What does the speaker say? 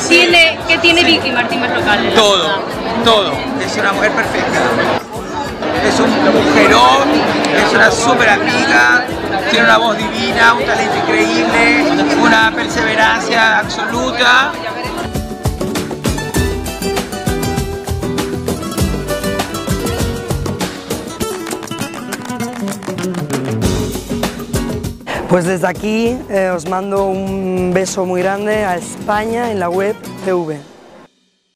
qué tiene Vicky Martín Berrocal? Todo, todo. Es una mujer perfecta. Es un mujerón, es una súper amiga, tiene una voz divina, un talento increíble, una perseverancia absoluta. Pues desde aquí os mando un beso muy grande a España en la web TV.